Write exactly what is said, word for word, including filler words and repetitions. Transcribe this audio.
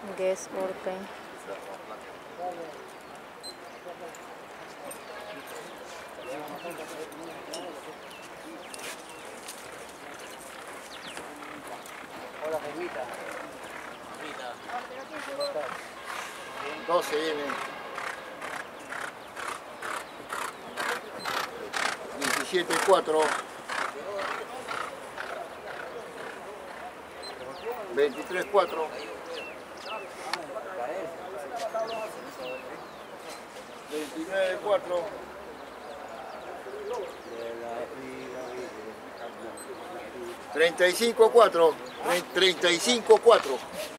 Guess Orpen. Hola, Jaimita. doce viene. diecisiete cuatro. veintitrés cuatro. veintinueve cuatro. treinta y cinco cuatro. treinta y cinco cuatro.